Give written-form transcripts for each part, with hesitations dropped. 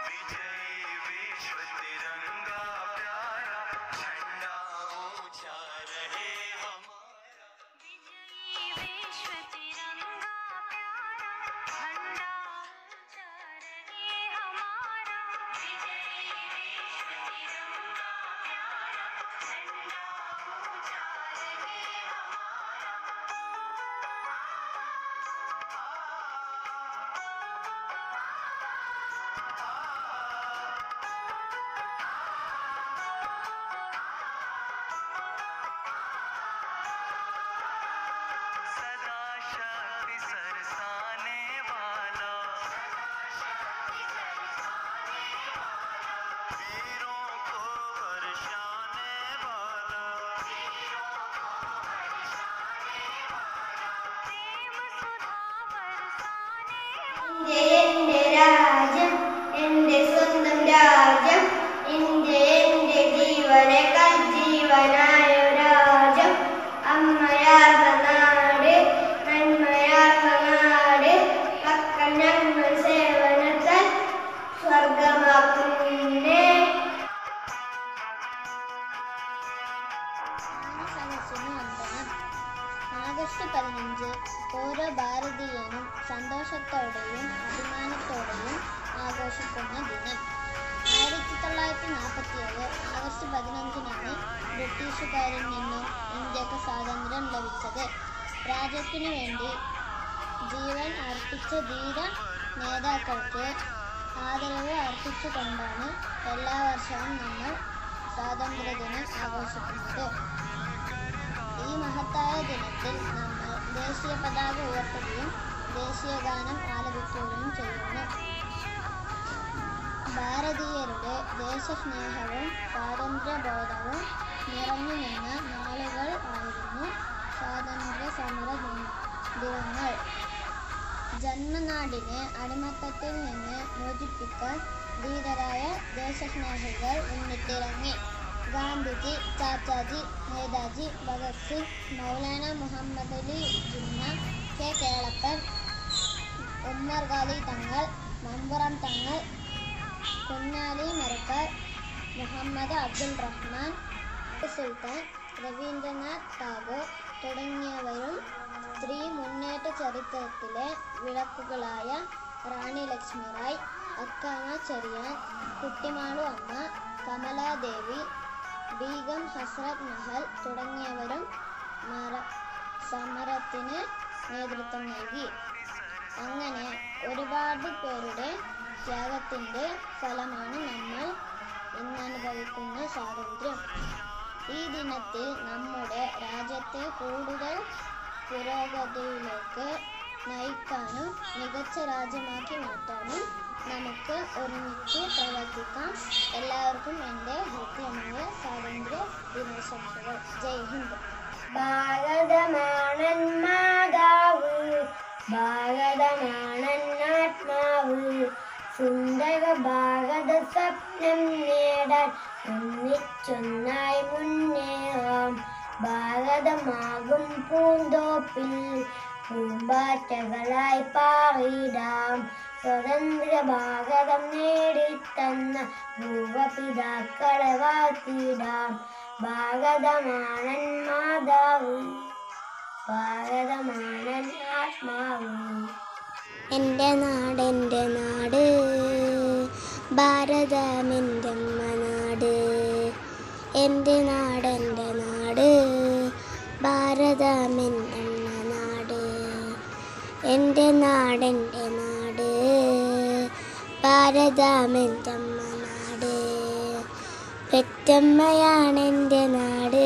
എന്റെ രാജ്യം എന്റെ സ്വന്തം രാജ്യം എന്റെ ജീവനേക്കാൾ ജീവനായ രാജ്യം അമ്മയാർന്ന നാട് നന്മയാർന്ന നാട് മക്കൾ ഞങ്ങൾ സേവനത്താൽ സ്വർഗമാക്കുന്നേ. ആഗസ്റ്റ് 15 ഓരോ ഭാരതീയനും സന്തോഷത്തോടെയും അഭിമാനത്തോടെയും ആഘോഷിക്കുന്ന ദിനം. 1947 ആഗസ്റ്റ് 15-നാണ് ബ്രിട്ടീഷുകാരിൽ നിന്നും ഇന്ത്യക്ക് സ്വാതന്ത്ര്യം ലഭിച്ചത്. രാജ്യത്തിനു വേണ്ടി ജീവൻ അർപ്പിച്ച ധീര നേതാക്കൾക്ക് ആദരവ് അർപ്പിച്ചുകൊണ്ടാണ് എല്ലാ വർഷവും നമ്മൾ സ്വാതന്ത്ര്യദിനം ആഘോഷിക്കുന്നത്. ഈ മഹത്തായ ദിനത്തിൽ നമ്മൾ ദേശീയ പതാക ഉയർത്തുകയും ദേശീയ ഗാനം ആലപിക്കുകയും ചെയ്യുന്നു. ഭാരതീയരുടെ ദേശസ്നേഹവും സ്വാതന്ത്ര്യബോധവും നിറഞ്ഞു നിന്ന നാളുകൾ ആയിരുന്നു സ്വാതന്ത്ര്യ സമര ദിനങ്ങൾ. ജന്മനാടിനെ അടിമത്തത്തിൽ നിന്ന് മോചിപ്പിക്കാൻ ധീരരായ ദേശസ്നേഹികൾ മുന്നിട്ടിറങ്ങി. ഗാന്ധിജി, ചാച്ചാജി, നേതാജി ഭഗത് സിംഗ്, മൗലാന മുഹമ്മദ് അലി ജിന്ന, കെ കേളപ്പൻ, ഉമ്മർ ഖാലി തങ്ങൾ, മമ്പുറം തങ്ങൾ, കുഞ്ഞാലി മരക്കാർ, മുഹമ്മദ് അബ്ദുൽ റഹ്മാൻ, സുൽത്താൻ, രവീന്ദ്രനാഥ് ടാഗോർ തുടങ്ങിയവരും സ്ത്രീ മുന്നേറ്റ ചരിത്രത്തിലെ വിളക്കുകളായ റാണി ലക്ഷ്മിറായ്, അക്കാമ ചെറിയാൻ, കുട്ടിമാളു അമ്മ, കമലാദേവി, ബീഗം ഹസ്രത് മഹൽ തുടങ്ങിയവരും സമരത്തിന് നേതൃത്വം നൽകി. അങ്ങനെ ഒരുപാട് പേരുടെ ത്യാഗത്തിൻ്റെ ഫലമാണ് നമ്മൾ ഇന്നനുഭവിക്കുന്ന സ്വാതന്ത്ര്യം. ഈ ദിനത്തിൽ നമ്മുടെ രാജ്യത്തെ കൂടുതൽ പുരോഗതിയിലേക്ക് നയിക്കാനും മികച്ച രാജ്യമാക്കി മാറ്റാനും നമുക്ക് ഒരുമിച്ച് പ്രവർത്തിക്കാം. എല്ലാവർക്കും എൻ്റെ ഹൃദ്യമായ സ്വാതന്ത്ര്യ ദിനാശംസകൾ. ജയ് ഹിന്ദ്. ഭാരതമാണൻ മാതാവ്, ഭാരതമാണൻ ആത്മാവ്, സുന്ദര ഭാരത സ്വപ്നം നേടാൻ ഒന്നിച്ചൊന്നായി മുന്നേറാം. ഭാരതമാകും പൂന്തോപ്പിൽ പൂമ്പാറ്റകളായി പാറിടാം. സ്വതന്ത്ര ഭാരതം നേടിത്തന്ന പൂർവപിതാക്കളെ വാഴ്ത്തിടാം. ഭാരതമാണൻ മാതാവ്, ഭാരതമാണൻ ആത്മാവ്. എൻ്റെ നാട് ഭാരതമെൻ്റെ അമ്മ നാട്. എൻ്റെ നാട് ഭാരതമെൻ്റെ അമ്മ നാട്. എൻ്റെ നാട് ഭാരതമെൻ്റെ അമ്മ നാട്. പെറ്റമ്മയാണെൻ്റെ നാട്.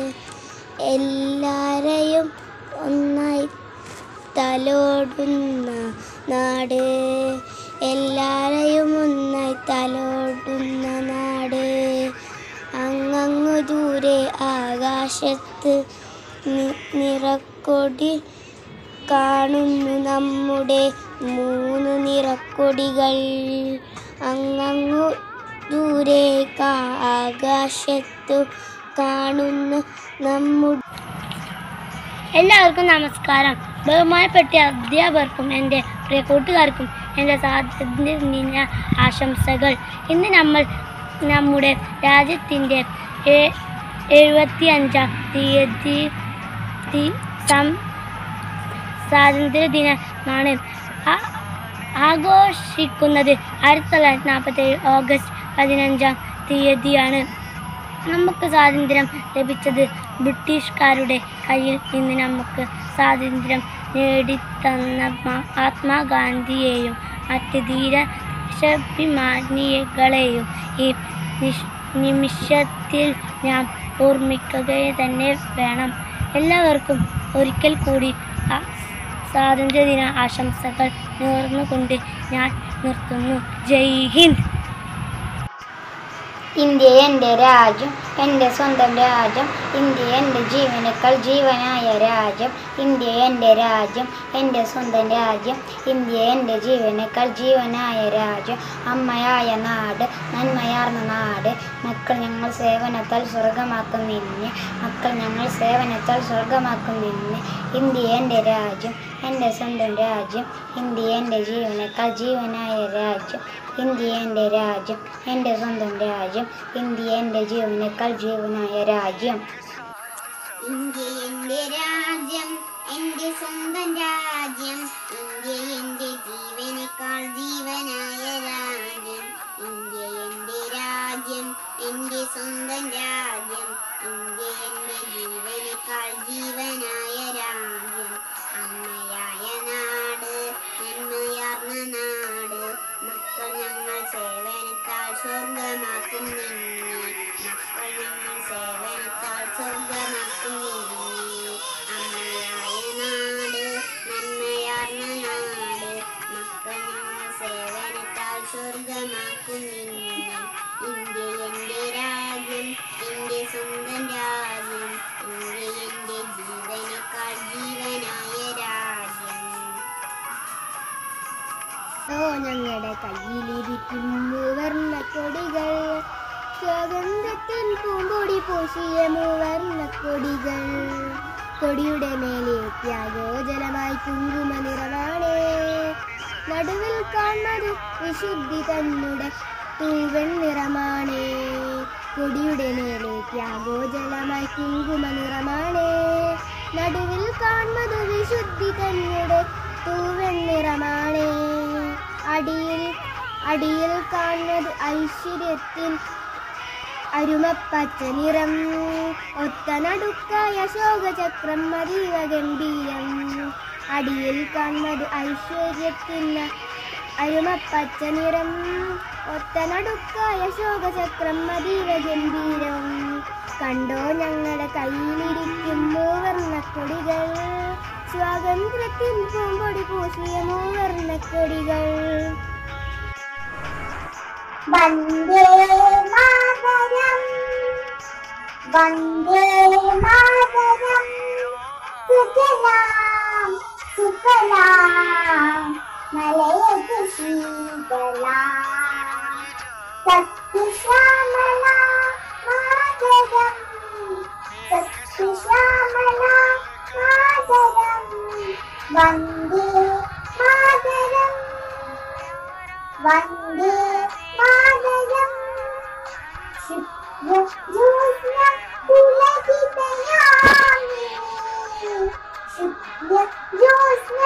എല്ലാരെയും ഒന്നായി തലോടുന്ന നാട്. എല്ലാരെയും ഒന്നായി തലോടുന്ന നാട്. അങ്ങു ദൂരെ ആകാശത്ത് നിറക്കൊടി കാണുന്നു നമ്മുടെ 3 നിറക്കൊടികൾ. അങ്ങു ദൂരെ ആകാശത്തു കാണുന്നു നമ്മുടെ. എല്ലാവർക്കും നമസ്കാരം. ബഹുമാനപ്പെട്ട അധ്യാപകർക്കും എൻ്റെ പ്രിയ കൂട്ടുകാർക്കും എൻ്റെ സ്വാതന്ത്ര്യദിന ആശംസകൾ. ഇന്ന് നമ്മൾ നമ്മുടെ രാജ്യത്തിൻ്റെ 75ാം തീയതി സ്വാതന്ത്ര്യ ദിനമാണ് ആഘോഷിക്കുന്നത്. 1947 ഓഗസ്റ്റ് 15ാം തീയതിയാണ്. നമുക്ക് സ്വാതന്ത്ര്യം ലഭിച്ചത് ബ്രിട്ടീഷുകാരുടെ കയ്യിൽ നിന്ന് നമുക്ക് സ്വാതന്ത്ര്യം നേടിത്തന്ന മഹാത്മാഗാന്ധിയെയും മറ്റ് ധീര ദേശാഭിമാനികളെയും ഈ നിമിഷത്തിൽ ഞാൻ ഓർമ്മിക്കുക തന്നെ വേണം. എല്ലാവർക്കും ഒരിക്കൽ കൂടി സ്വാതന്ത്ര്യദിന ആശംസകൾ നേർന്നുകൊണ്ട് ഞാൻ നിർത്തുന്നു. ജയ് ഹിന്ദ്. ഇന്ത്യ എൻ്റെ രാജ്യം, എൻ്റെ സ്വന്തം രാജ്യം. ഇന്ത്യ എൻ്റെ ജീവനേക്കാൾ ജീവനായ രാജ്യം. ഇന്ത്യ എൻ്റെ രാജ്യം, എൻ്റെ സ്വന്തം രാജ്യം. ഇന്ത്യ എൻ്റെ ജീവനേക്കാൾ ജീവനായ രാജ്യം. അമ്മയായ നാട്, നന്മയാർന്ന നാട്. മക്കൾ ഞങ്ങൾ സേവനത്താൽ സ്വർഗമാക്കും നിന്നെ. മക്കൾ ഞങ്ങൾ സേവനത്താൽ സ്വർഗമാക്കും നിന്നെ. ഇന്ത്യ എൻ്റെ രാജ്യം, എൻ്റെ സ്വന്തം രാജ്യം. ഇന്ത്യ എൻ്റെ ജീവനേക്കാൾ ജീവനായ രാജ്യം. ഇന്ത്യ എൻ്റെ രാജ്യം, എൻ്റെ സ്വന്തം രാജ്യം. ഇന്ത്യ എൻ്റെ ജീവനേക്കാൾ ജീവനായ രാജ്യം. ഇന്ത്യ എൻ്റെ രാജ്യം, എൻ്റെ സ്വന്തം രാജ്യം. ഇന്ത്യ എൻ്റെ ജീവനേക്കാൾ ജീവനായ രാജ്യം. ഇന്ത്യ എൻ്റെ രാജ്യം, എൻ്റെ സ്വന്തം രാജ്യം. ഇന്ത്യ എൻ്റെ ജീവനേക്കാൾ ജീവനായ രാജ്യം. അമ്മയായ നാട്, നന്മയാർന്ന നാട്. മക്കൾ ഞങ്ങൾ സേവനത്താൽ സ്വർഗമാക്കും നിന്നെ. മക്കൾ ഞങ്ങൾ സേവനത്താൽ സ്വർഗമാക്കും നിന്നെ. അമ്മയായ നാട്, നന്മയാർന്ന നാട്. മക്കൾ ഞങ്ങൾ സേവനത്താൽ സ്വർഗമാക്കും നിന്നെ. ഇന്ത്യ എൻ്റെ രാജ്യം, എൻ്റെ സ്വന്തം രാജ്യം. ഇന്ത്യ എൻ്റെ ജീവനേക്കാൾ ജീവനായ രാജ്യം. ഞങ്ങളുടെ കയ്യിലിരിക്കും മൂവർണ്ണ കൊടികൾ, സ്വാതന്ത്ര്യത്തിൻ പൂമ്പൊടി പൂശിയ മൂവർണ്ണ കൊടികൾ. കൊടിയുടെ മേലെ ത്യാഗോജലമായി കുങ്കുമ നിറമാണ്. നടുവിൽ കാണുന്നത് വിശുദ്ധി തന്നുടെ തൂവൻ നിറമാണ്. കൊടിയുടെ മേലെ ത്യാഗോജലമായി കുങ്കുമ നിറമാണ്. നടുവിൽ കാണുന്നത് വിശുദ്ധി തന്നുടെ തൂവൻ നിറമാണ്. അടിയിൽ കാണുന്നത് ഐശ്വര്യത്തിൻ അരുമപ്പച്ച നിറം. ഒത്ത നടുക്കായ അശോകചക്രം അതീവ ഗംഭീരം. അടിയിൽ കാണുന്നത് ഐശ്വര്യത്തിൻ അരുമപ്പച്ച നിറം. ഒത്ത നടുക്കായ അശോകചക്രം അതീവ ഗംഭീരം. കണ്ടോ ഞങ്ങളുടെ കയ്യിലിരിക്കും മൂവർണ്ണക്കൊടികൾ, സ്വാതന്ത്ര്യത്തിൻ പൂമ്പൊടി പൂശിയ മൂവർണ്ണക്കൊടികൾ. വന്ദേ മാതരം, വന്ദേ മാതരം. സുജലാം സുഫലാം മലയജ ശീതളാം. സസ്യശ്യാമള മാതരം, സസ്യശ്യാമള മാതരം. വന്ദേ മാതരം, വന്ദേ മാതരം. ശുഭ്രജ്യോത്സ്ന പുലകിതയാമിനി, ശുഭ്രജ്യോത്സ്ന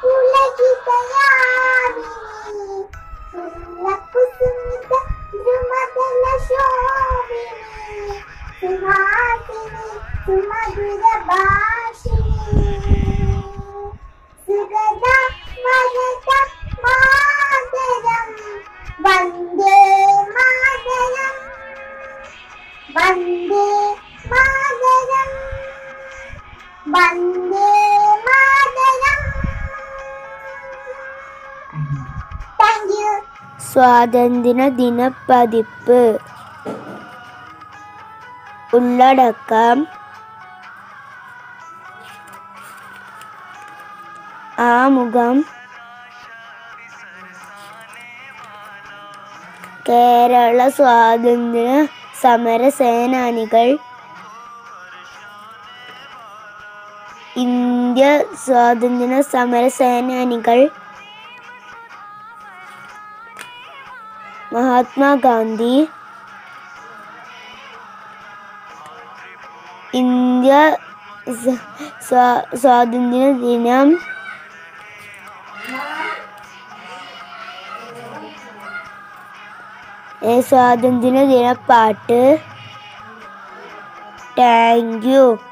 പുലകിതയാമിനി. ഫുല്ലകുസുമിത ദ്രുമദല ശോഭിനി, സുഹാസിനി സുമധുര ഭാഷിണി. സുഗത വരദ മാതരം, വന്ദേ മാതരം, വന്ദേ മാതരം, വന്ദേ മാതരം. Thank you. സ്വാതന്ത്ര്യ ദിന പതിപ്പ്. ഉള്ളടക്കം: ആമുഖം, കേരള സ്വാതന്ത്ര്യ സമര സേനാനികൾ, ഇന്ത്യ സ്വാതന്ത്ര്യ സമര സേനാനികൾ, മഹാത്മാഗാന്ധി. ഇന്ത്യ സ്വാതന്ത്ര്യ ദിനം. സ്വാതന്ത്ര്യ ദിന പാട്ട്. Thank U.